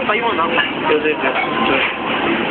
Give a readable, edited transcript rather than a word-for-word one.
台湾なんか。 有这个，对。